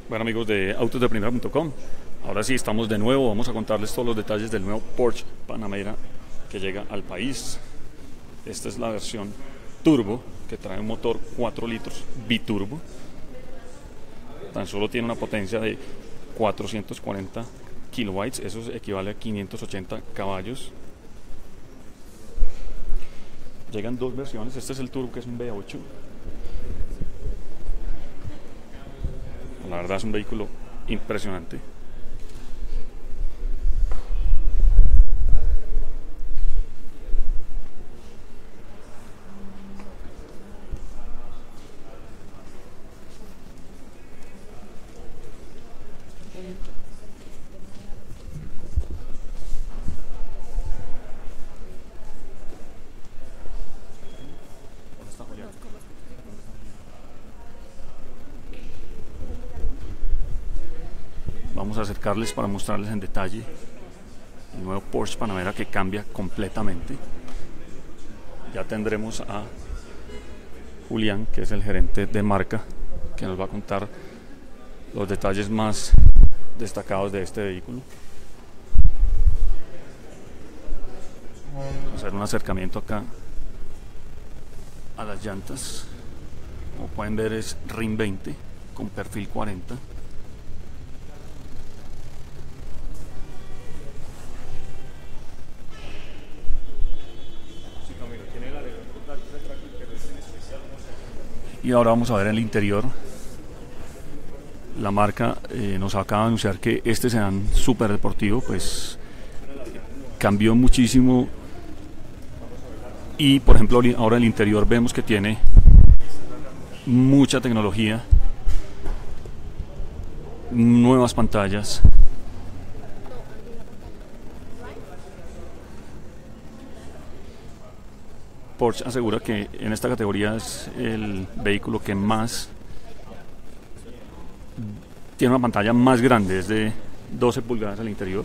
Bueno, amigos de autosdeprimera.com, ahora sí estamos de nuevo, vamos a contarles todos los detalles del nuevo Porsche Panamera que llega al país. Esta es la versión turbo, que trae un motor 4 litros biturbo. Tan solo tiene una potencia de 440 kilobytes, eso equivale a 580 caballos. Llegan dos versiones, este es el turbo, que es un V8. La verdad es un vehículo impresionante. Vamos a acercarles para mostrarles en detalle el nuevo Porsche Panamera, que cambia completamente. Ya tendremos a Julián, que es el gerente de marca, que nos va a contar los detalles más destacados de este vehículo. Vamos a hacer un acercamiento acá a las llantas. Como pueden ver, es RIN 20 con perfil 40. Y ahora vamos a ver el interior. La marca nos acaba de anunciar que este sedán súper deportivo pues cambió muchísimo, y por ejemplo ahora el interior vemos que tiene mucha tecnología, nuevas pantallas. Porsche asegura que en esta categoría es el vehículo que más tiene una pantalla más grande, es de 12 pulgadas al interior.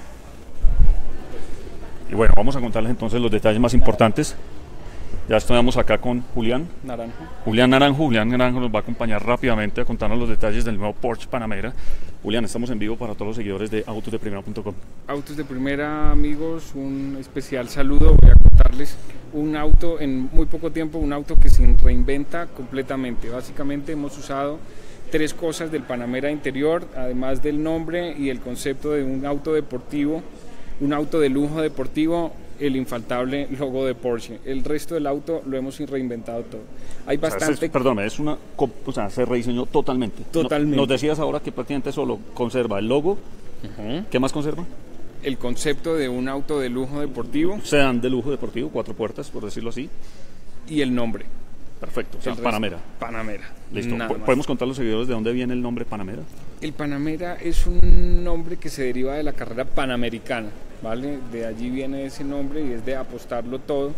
Y bueno, vamos a contarles entonces los detalles más importantes. Ya estamos acá con Julián Naranjo. Julián Naranjo nos va a acompañar rápidamente a contarnos los detalles del nuevo Porsche Panamera. Julián, estamos en vivo para todos los seguidores de autosdeprimera.com. Autos de Primera, amigos, un especial saludo. Voy a contarles un auto en muy poco tiempo, un auto que se reinventa completamente. Básicamente hemos usado tres cosas del Panamera interior, además del nombre y el concepto de un auto deportivo, un auto de lujo deportivo, el infaltable logo de Porsche. El resto del auto lo hemos reinventado todo. Hay bastante... Perdóname, es una... O sea, se rediseñó totalmente. Totalmente. Nos decías ahora que prácticamente solo conserva el logo. ¿Qué más conserva? El concepto de un auto de lujo deportivo. Sedán de lujo deportivo, 4 puertas, por decirlo así. Y el nombre. Perfecto, o sea, Panamera. Panamera. Listo. ¿Podemos contar a los seguidores de dónde viene el nombre Panamera? El Panamera es un nombre que se deriva de la carrera panamericana, ¿vale? De allí viene ese nombre, y es de apostarlo todo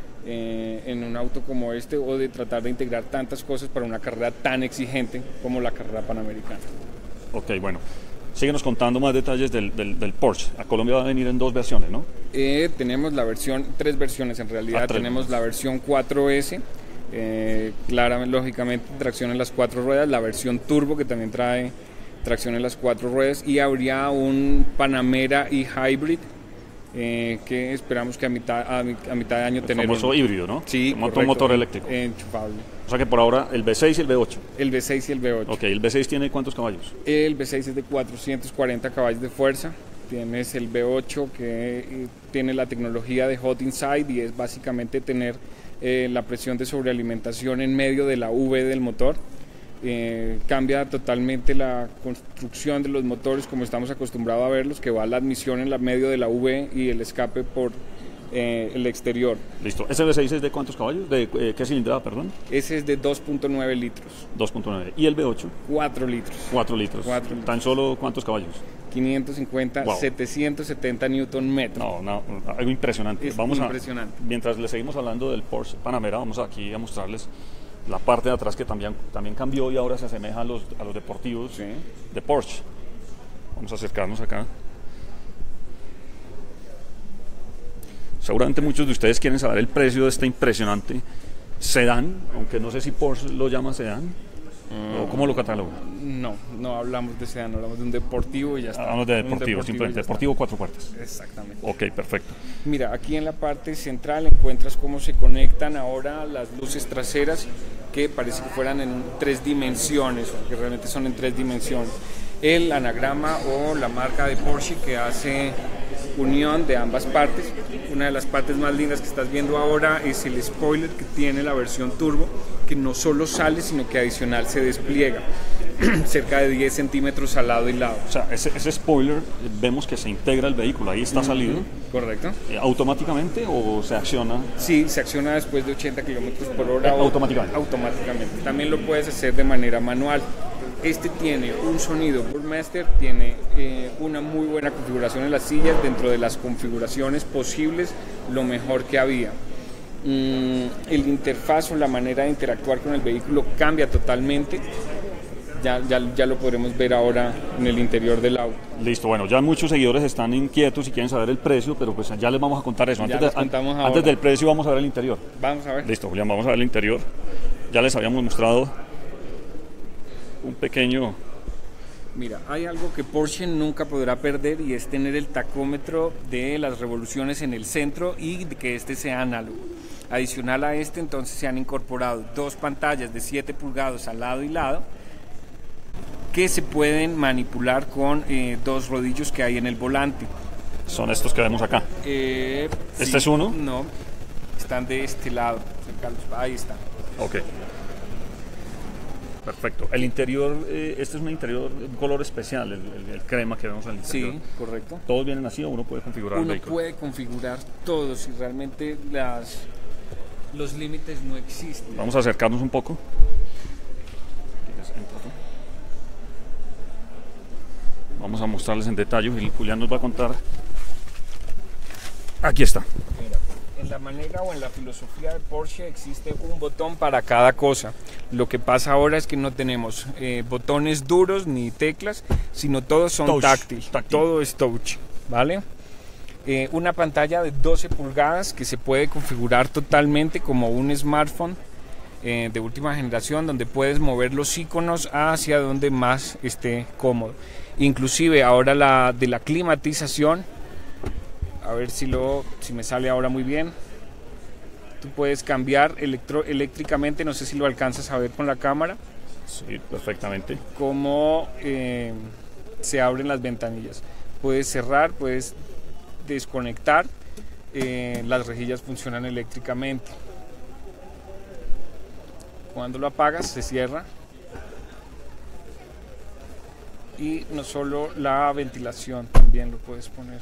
en un auto como este, o de tratar de integrar tantas cosas para una carrera tan exigente como la carrera panamericana. Ok, bueno. Síguenos contando más detalles del Porsche. A Colombia va a venir en dos versiones, ¿no? Tenemos tres versiones en realidad. Tenemos la versión 4S, claramente, lógicamente, tracción en las 4 ruedas, la versión turbo, que también trae tracción en las 4 ruedas, y habría un Panamera e-Hybrid, que esperamos que a mitad de año tener el famoso híbrido, ¿no? Sí, un motor eléctrico. Enchufable. O sea que por ahora el V6 y el V8. El V6 y el V8. Ok, ¿el V6 tiene cuántos caballos? El V6 es de 440 caballos de fuerza. Tienes el V8, que tiene la tecnología de Hot Inside, y es básicamente tener la presión de sobrealimentación en medio de la V del motor. Cambia totalmente la construcción de los motores como estamos acostumbrados a verlos, que va la admisión en medio de la V y el escape por el exterior. Listo. ¿Ese V6 es de cuántos caballos? ¿De qué cilindrada, perdón? Ese es de 2.9 litros. 2.9. ¿Y el V8? 4 litros. 4 litros. ¿Tan solo cuántos caballos? 550, wow. 770 Newton metros. No, algo impresionante. Impresionante. Mientras le seguimos hablando del Porsche Panamera, vamos aquí a mostrarles la parte de atrás, que también cambió y ahora se asemeja a los deportivos, sí, de Porsche. Vamos a acercarnos acá. Seguramente muchos de ustedes quieren saber el precio de este impresionante sedán, aunque no sé si Porsche lo llama sedán. ¿O cómo lo cataloga? No, no hablamos de sedán, hablamos de un deportivo y ya está. Hablamos de deportivo, simplemente deportivo 4 puertas. Exactamente. Ok, perfecto. Mira, aquí en la parte central encuentras cómo se conectan ahora las luces traseras, que parece que fueran en 3 dimensiones, o que realmente son en 3 dimensiones. El anagrama o la marca de Porsche que hace unión de ambas partes. Una de las partes más lindas que estás viendo ahora es el spoiler que tiene la versión turbo, que no solo sale, sino que adicional se despliega cerca de 10 centímetros al lado y lado. O sea, ese spoiler, vemos que se integra el vehículo, ahí está salido. Correcto. ¿Automáticamente o se acciona? Sí, se acciona después de 80 kilómetros por hora. Automáticamente. Automáticamente. También lo puedes hacer de manera manual. Este tiene un sonido Burmester, tiene una muy buena configuración en las sillas, dentro de las configuraciones posibles, lo mejor que había. El interfaz o la manera de interactuar con el vehículo cambia totalmente. Ya lo podremos ver ahora en el interior del auto. Listo, bueno, ya muchos seguidores están inquietos y quieren saber el precio, pero pues ya les vamos a contar eso. Antes del precio vamos a ver el interior. Vamos a ver. Listo, Julián, vamos a ver el interior. Ya les habíamos mostrado un pequeño... Mira, hay algo que Porsche nunca podrá perder y es tener el tacómetro de las revoluciones en el centro y que este sea análogo. Adicional a este, entonces se han incorporado 2 pantallas de 7 pulgadas al lado y lado, que se pueden manipular con 2 rodillos que hay en el volante. Son estos que vemos acá. ¿Este es uno? No, están de este lado. Ahí está. Ok. Perfecto. El interior, este es un interior, un color especial, el crema que vemos al interior. Sí, correcto. ¿Todos vienen así o uno puede configurar el vehículo? Uno puede configurar todos y realmente los límites no existen. Vamos a acercarnos un poco. Vamos a mostrarles en detalle y Julián nos va a contar. Aquí está. Mira, en la manera o en la filosofía de Porsche existe un botón para cada cosa. Lo que pasa ahora es que no tenemos botones duros ni teclas, sino todos son táctil. Todo es touch, ¿vale? Una pantalla de 12 pulgadas que se puede configurar totalmente como un smartphone de última generación, donde puedes mover los iconos hacia donde más esté cómodo. Inclusive ahora de la climatización, a ver si me sale ahora muy bien. Tú puedes cambiar eléctricamente, no sé si lo alcanzas a ver con la cámara. Sí, perfectamente. Cómo se abren las ventanillas. Puedes cerrar, puedes desconectar. Las rejillas funcionan eléctricamente. Cuando lo apagas, se cierra. Y no solo la ventilación, también lo puedes poner.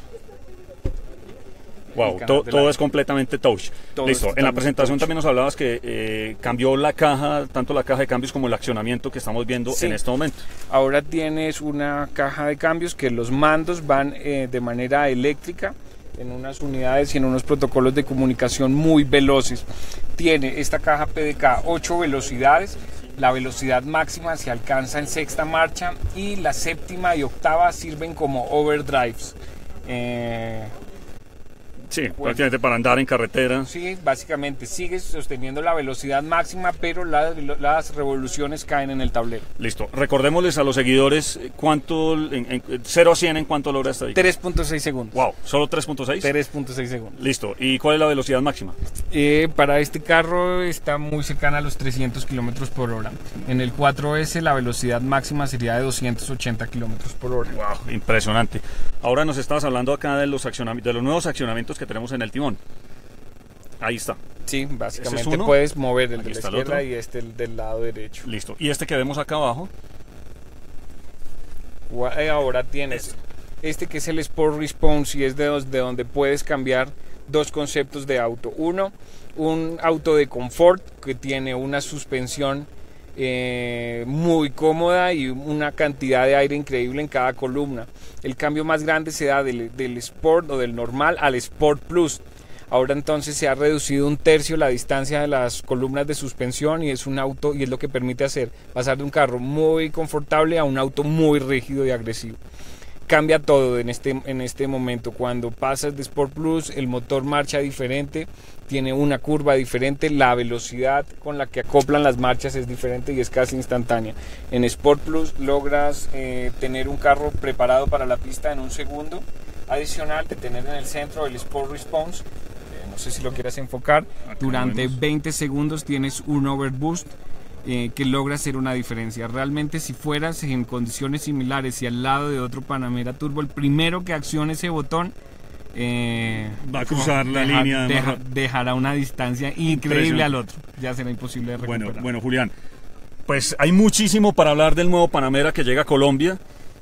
Wow, todo es completamente touch. Listo, en la presentación también nos hablabas que cambió la caja, tanto la caja de cambios como el accionamiento que estamos viendo en este momento. Ahora tienes una caja de cambios que los mandos van de manera eléctrica en unas unidades y en unos protocolos de comunicación muy veloces. Tiene esta caja PDK 8 velocidades. La velocidad máxima se alcanza en 6ª marcha y la 7ª y 8ª sirven como overdrives. Sí, prácticamente para andar en carretera. Sí, básicamente sigues sosteniendo la velocidad máxima, pero las revoluciones caen en el tablero. Listo. Recordémosles a los seguidores cuánto, 0 a 100 en cuánto logra esta vehículo. 3.6 segundos. Wow, ¿solo 3.6? 3.6 segundos. Listo. ¿Y cuál es la velocidad máxima? Para este carro está muy cercana a los 300 kilómetros por hora. En el 4S la velocidad máxima sería de 280 kilómetros por hora. Wow, impresionante. Ahora nos estabas hablando acá de los nuevos accionamientos que tenemos en el timón. Ahí está. Sí, básicamente puedes mover el de la izquierda y el del lado derecho. Listo. Y este que vemos acá abajo. Ahora tienes este que es el Sport Response y es de donde puedes cambiar 2 conceptos de auto. Uno, un auto de confort que tiene una suspensión muy cómoda y una cantidad de aire increíble en cada columna. El cambio más grande se da del Sport o del normal al Sport Plus. Ahora entonces se ha reducido 1/3 la distancia de las columnas de suspensión y es un auto, y es lo que permite pasar de un carro muy confortable a un auto muy rígido y agresivo. cambia todo en este momento. Cuando pasas de Sport Plus, el motor marcha diferente, tiene una curva diferente, la velocidad con la que acoplan las marchas es diferente y es casi instantánea. En Sport Plus logras tener un carro preparado para la pista en un segundo. Adicional de tener en el centro el Sport Response, no sé si lo quieras enfocar, durante 20 segundos tienes un overboost que logra hacer una diferencia. Realmente, si fueras en condiciones similares y al lado de otro Panamera Turbo, el primero que accione ese botón va a cruzar la línea, dejará una distancia increíble al otro, ya será imposible de recuperar. Bueno, Julián, pues hay muchísimo para hablar del nuevo Panamera que llega a Colombia.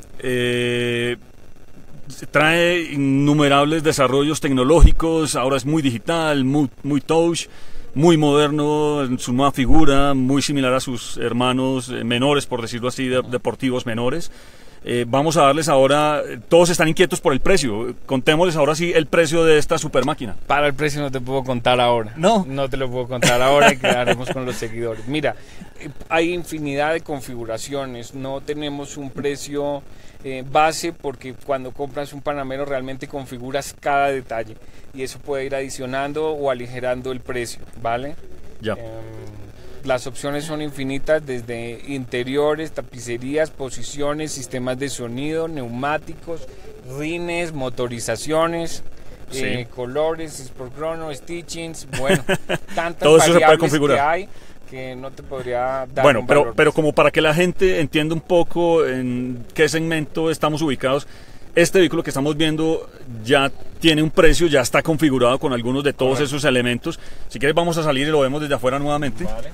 Trae innumerables desarrollos tecnológicos, ahora es muy digital, muy touch, muy moderno en su nueva figura, muy similar a sus hermanos menores, por decirlo así, deportivos menores. Vamos a darles ahora, todos están inquietos por el precio, contémosles ahora sí el precio de esta super máquina. Para el precio no te puedo contar ahora. No te lo puedo contar ahora y quedaremos con los seguidores. Mira, hay infinidad de configuraciones, no tenemos un precio base, porque cuando compras un Panamera realmente configuras cada detalle y eso puede ir adicionando o aligerando el precio, ¿vale? Ya. Las opciones son infinitas, desde interiores, tapicerías, posiciones, sistemas de sonido, neumáticos, rines, motorizaciones, sí, colores, Sport Chrono, stitchings, bueno, tantas todo eso variables se puede configurar. Que hay que no te podría dar. Bueno, pero como para que la gente entienda un poco en qué segmento estamos ubicados, este vehículo que estamos viendo ya tiene un precio, ya está configurado con algunos de todos esos elementos. Si quieres vamos a salir y lo vemos desde afuera nuevamente. Vale.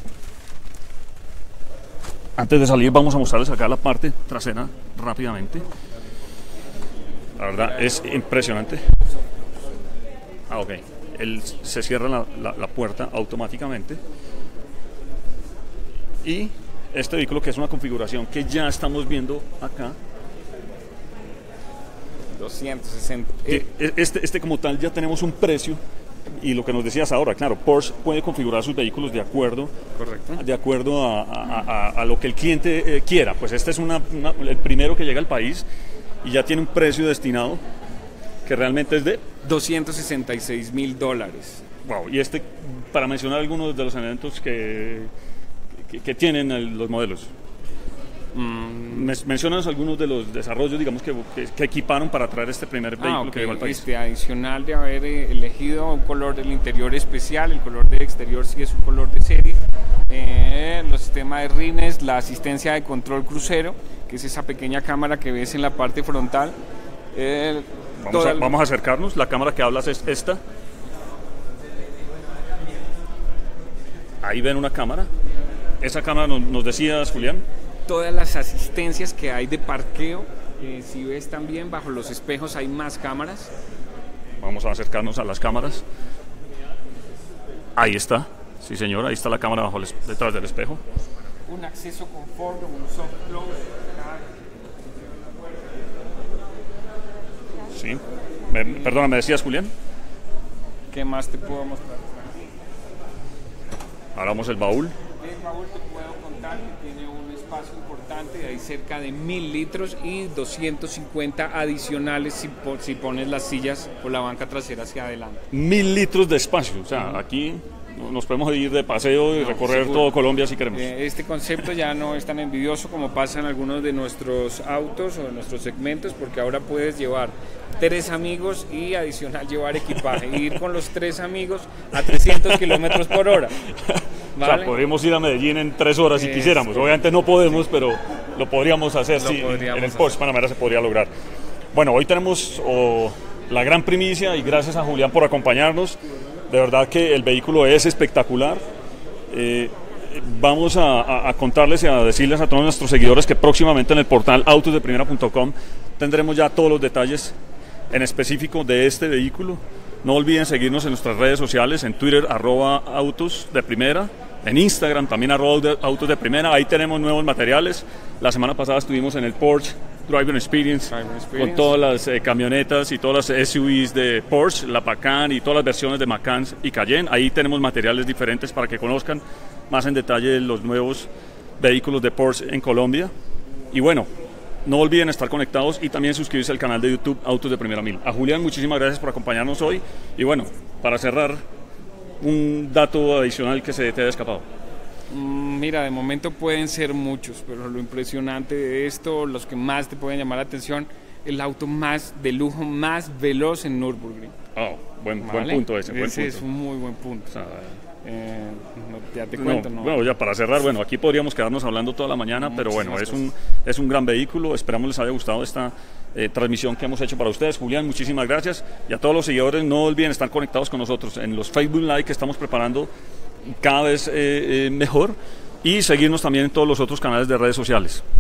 Antes de salir vamos a mostrarles acá la parte trasera rápidamente. La verdad es impresionante. Ok. Se cierra la puerta automáticamente. Y este vehículo, que es una configuración que ya estamos viendo acá, 260. Este como tal ya tenemos un precio, y lo que nos decías ahora, claro, Porsche puede configurar sus vehículos de acuerdo, de acuerdo a lo que el cliente quiera. Pues este es el primero que llega al país y ya tiene un precio destinado que realmente es de $266,000. Wow, y para mencionar algunos de los elementos que tienen los modelos. Mencionas algunos de los desarrollos, digamos, que equiparon para traer este primer vehículo que llegó al país. Adicional de haber elegido un color del interior especial, el color del exterior sí es un color de serie. Los sistemas de rines, la asistencia de control crucero, que es esa pequeña cámara que ves en la parte frontal. Vamos a acercarnos. La cámara que hablas es esta. Ahí ven una cámara. Esa cámara nos decías, Julián. Todas las asistencias que hay de parqueo, si ves también bajo los espejos hay más cámaras. Vamos a acercarnos a las cámaras. Ahí está, sí señor, ahí está la cámara detrás del espejo. Un acceso confort, un soft close. Sí, perdona, ¿me decías, Julián? ¿Qué más te puedo mostrar? Ahora vamos el baúl. El baúl te puedo contar que tiene un espacio importante, hay cerca de 1000 litros y 250 adicionales si pones las sillas o la banca trasera hacia adelante. 1000 litros de espacio, o sea, aquí nos podemos ir de paseo y recorrer todo Colombia si queremos. Este concepto ya no es tan envidioso como pasa en algunos de nuestros autos o de nuestros segmentos, porque ahora puedes llevar 3 amigos y adicional llevar equipaje, ir con los 3 amigos a 300 kilómetros por hora. ¿Vale? O sea, podríamos ir a Medellín en 3 horas si quisiéramos. Obviamente no podemos, pero lo podríamos hacer. En el Porsche Panamera se podría lograr. Bueno, hoy tenemos la gran primicia y gracias a Julián por acompañarnos. De verdad que el vehículo es espectacular. Vamos a contarles y a decirles a todos nuestros seguidores que próximamente en el portal autosdeprimera.com tendremos ya todos los detalles en específico de este vehículo. No olviden seguirnos en nuestras redes sociales, en Twitter @autosdeprimera, en Instagram también @autosdeprimera. Ahí tenemos nuevos materiales. La semana pasada estuvimos en el Porsche Driving Experience con todas las camionetas y todas las SUVs de Porsche, la Macan y todas las versiones de Macan y Cayenne. Ahí tenemos materiales diferentes para que conozcan más en detalle los nuevos vehículos de Porsche en Colombia. Y bueno, no olviden estar conectados y también suscribirse al canal de YouTube Autos de Primera Mil. A Julián, muchísimas gracias por acompañarnos hoy. Y bueno, para cerrar, un dato adicional que se te haya escapado. Mira, de momento pueden ser muchos, pero lo impresionante de esto, los que más te pueden llamar la atención, el auto más de lujo, más veloz en Nürburgring. Oh, buen ¿Vale? punto ese. Buen Ese punto. es un muy buen punto. O sea, Ya te cuento, ¿no? Bueno, ya para cerrar, bueno, aquí podríamos quedarnos hablando toda la mañana, pero bueno, es un gran vehículo. Esperamos les haya gustado esta transmisión que hemos hecho para ustedes. Julián, muchísimas gracias. Y a todos los seguidores, no olviden estar conectados con nosotros en los Facebook Live que estamos preparando cada vez mejor, y seguirnos también en todos los otros canales de redes sociales.